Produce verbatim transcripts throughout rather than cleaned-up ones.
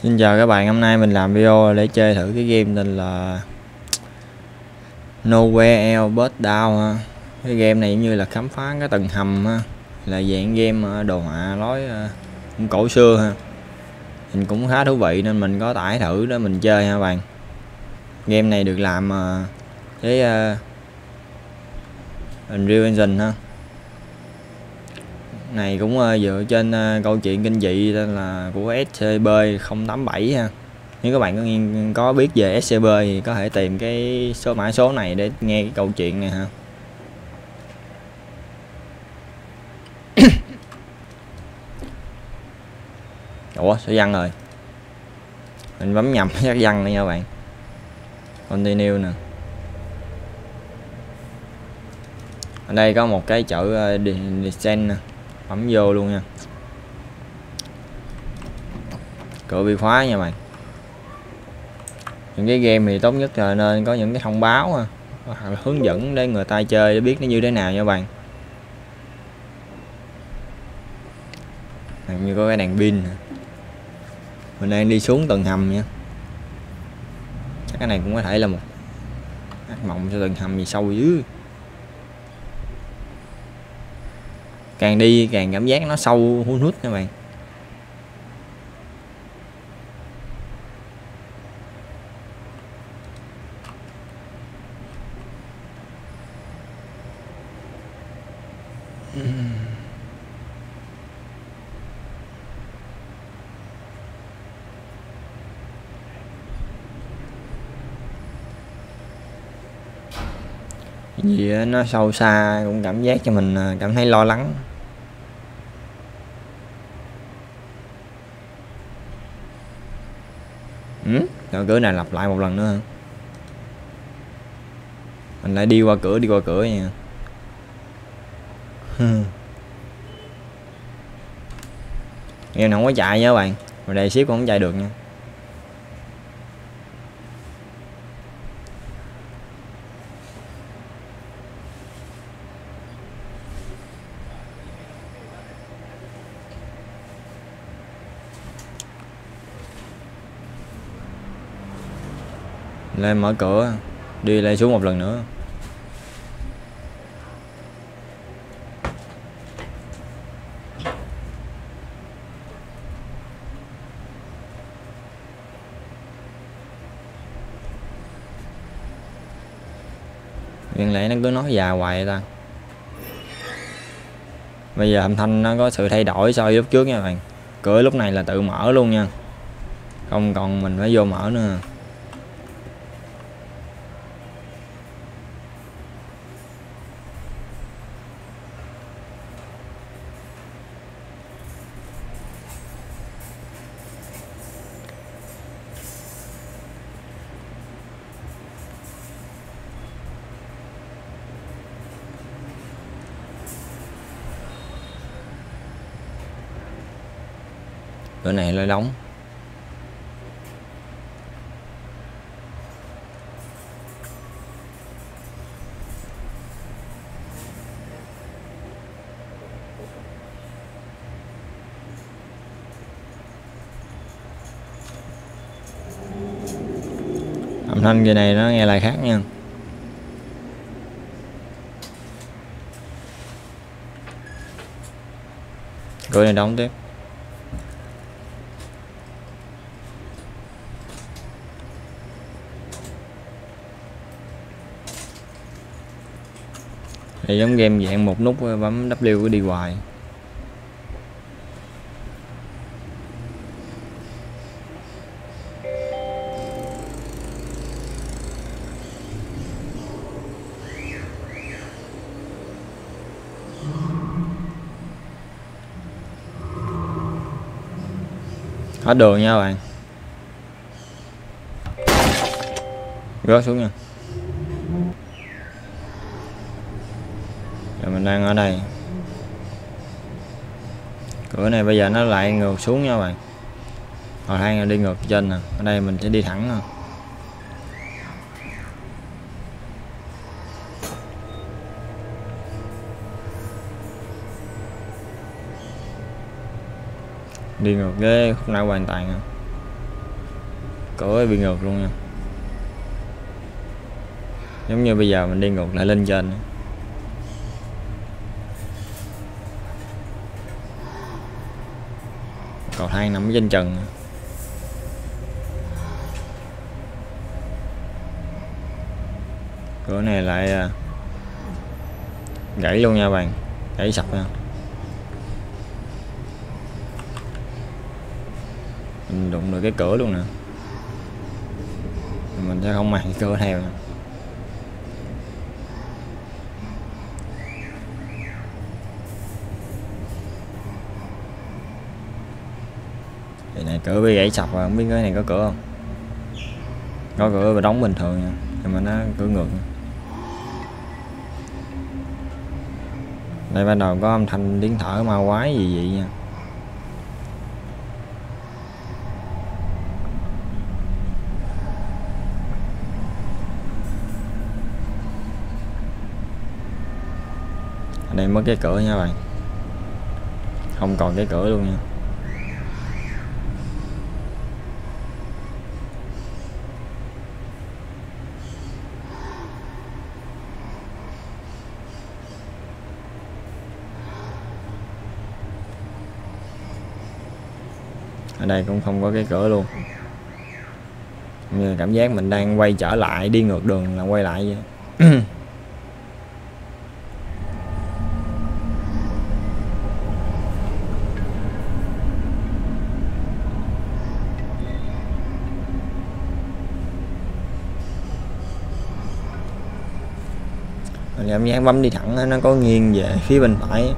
Xin chào các bạn, hôm nay mình làm video để chơi thử cái game tên là Nowhere Else But Down ha. Cái game này như là khám phá cái tầng hầm ha, là dạng game đồ họa nói cũng cổ xưa ha. Mình cũng khá thú vị nên mình có tải thử để mình chơi ha bạn. Game này được làm với uh, Unreal Engine ha. Này cũng uh, dựa trên uh, câu chuyện kinh dị tên là của ét xê bê không tám bảy ha. Nếu các bạn có nghiên có biết về ét xê bê thì có thể tìm cái số mã số này để nghe cái câu chuyện này ha. Ủa sao văng rồi, mình bấm nhầm chắc văng này nha bạn. Continue nè. Ở đây có một cái chợ descent nè, bấm vô luôn nha. Cửa bị khóa nha bạn. Những cái game thì tốt nhất là nên có những cái thông báo ha, hoặc là hướng dẫn để người ta chơi để biết nó như thế nào nha bạn. Như có cái đèn pin, mình đang đi xuống tầng hầm nha. Chắc cái này cũng có thể là một ác mộng cho tầng hầm gì sâu dữ. Càng đi càng cảm giác nó sâu hun hút nha bạn. Gì nó sâu xa cũng cảm giác cho mình cảm thấy lo lắng. Ừ? Rồi cửa này lặp lại một lần nữa hả? Mình lại đi qua cửa đi qua cửa nha. Em không có chạy nha các bạn, rồi đây ship cũng không chạy được nha. Lên mở cửa, đi lên xuống một lần nữa. Nguyên lẽ nó cứ nói già hoài vậy ta. Bây giờ âm thanh nó có sự thay đổi so với lúc trước nha bạn. Cửa lúc này là tự mở luôn nha, không còn mình phải vô mở nữa. Cửa này lại đóng. Âm thanh kia này nó nghe lại khác nha. Cửa này đóng tiếp. Thì giống game dạng một nút bấm W cứ đi hoài. Hết đường nha các bạn. Rớt xuống nha. Rồi mình đang ở đây. Cửa này bây giờ nó lại ngược xuống nha các bạn. Hồi thang là đi ngược trên nè. Ở đây mình sẽ đi thẳng nè. Đi ngược cái khúc não hoàn toàn. cửa bị ngược luôn nha, giống như bây giờ mình đi ngược lại lên trên. Cầu thang nằm trên trần. Cửa này lại gãy luôn nha bạn, gãy sập nha. Mình đụng được cái cửa luôn nè, mình sẽ không mang cửa theo nè. Cái này cửa bị gãy sập rồi, không biết cái này có cửa không. Có cửa và đóng bình thường nha, nhưng mà nó cửa ngược. Đây ban đầu có âm thanh tiếng thở ma quái gì vậy nha. Ở đây mất cái cửa nha bạn, không còn cái cửa luôn nha. Ở đây cũng không có cái cửa luôn, như cảm giác mình đang quay trở lại, đi ngược đường là quay lại vậy. Mình cảm giác bấm đi thẳng nó có nghiêng về phía bên phải.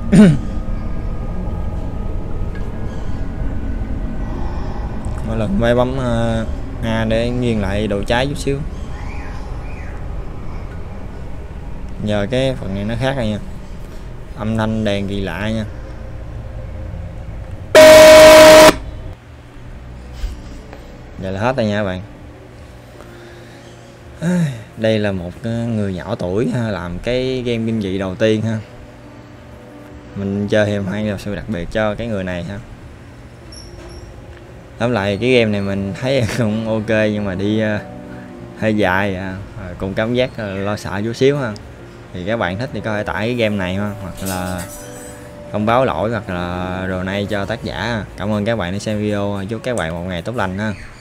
Mỗi lần mới bấm uh, A để nghiêng lại đầu trái chút xíu. Giờ cái phần này nó khác rồi nha, âm thanh đèn kỳ lạ nha. Vậy là hết rồi nha các bạn. Đây là một người nhỏ tuổi làm cái game kinh dị đầu tiên ha. Mình chơi thêm hai điều sự đặc biệt cho cái người này ha. Tóm lại cái game này mình thấy cũng ok, nhưng mà đi uh, hơi dài à, cùng cảm giác uh, lo sợ chút xíu ha. Thì các bạn thích thì có thể tải cái game này ha, hoặc là thông báo lỗi hoặc là donate cho tác giả. Cảm ơn các bạn đã xem video, chúc các bạn một ngày tốt lành ha.